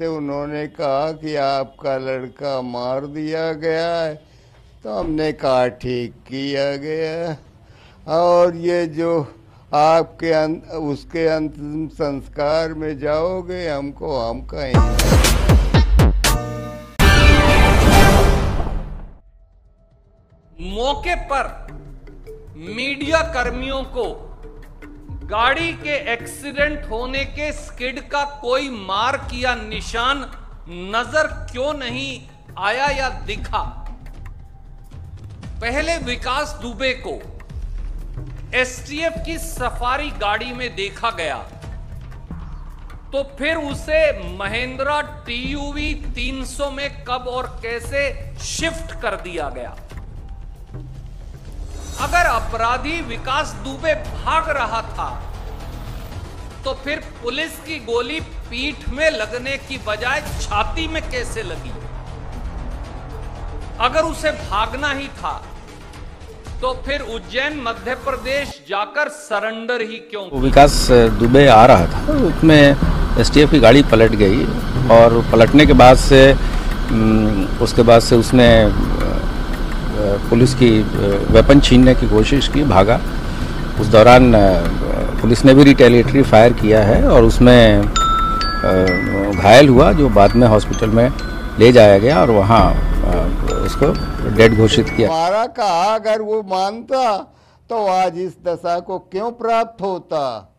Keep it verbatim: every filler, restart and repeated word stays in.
थे, उन्होंने कहा कि आपका लड़का मार दिया गया है, तो हमने कहा ठीक किया गया। और ये जो आपके अं, उसके अंतिम संस्कार में जाओगे, हमको हम कहेंगे। मौके पर मीडिया कर्मियों को गाड़ी के एक्सीडेंट होने के स्किड का कोई मार्क या निशान नजर क्यों नहीं आया या दिखा? पहले विकास दुबे को एसटीएफ की सफारी गाड़ी में देखा गया, तो फिर उसे महिंद्रा टीयूवी तीन सौ में कब और कैसे शिफ्ट कर दिया गया? अगर अपराधी विकास दुबे भाग रहा था, तो फिर पुलिस की गोली पीठ में लगने की बजाय छाती में कैसे लगी? अगर उसे भागना ही था, तो फिर उज्जैन मध्य प्रदेश जाकर सरेंडर ही क्यों? विकास दुबे आ रहा था, उसमें एसटीएफ की गाड़ी पलट गई और पलटने के बाद से उसके बाद से उसने पुलिस की वेपन छीनने की कोशिश की, भागा। उस दौरान पुलिस ने भी रिटेलिएटरी फायर किया है और उसमें घायल हुआ, जो बाद में हॉस्पिटल में ले जाया गया और वहाँ उसको डेड घोषित किया। हमारा कहा अगर वो मानता तो आज इस दशा को क्यों प्राप्त होता।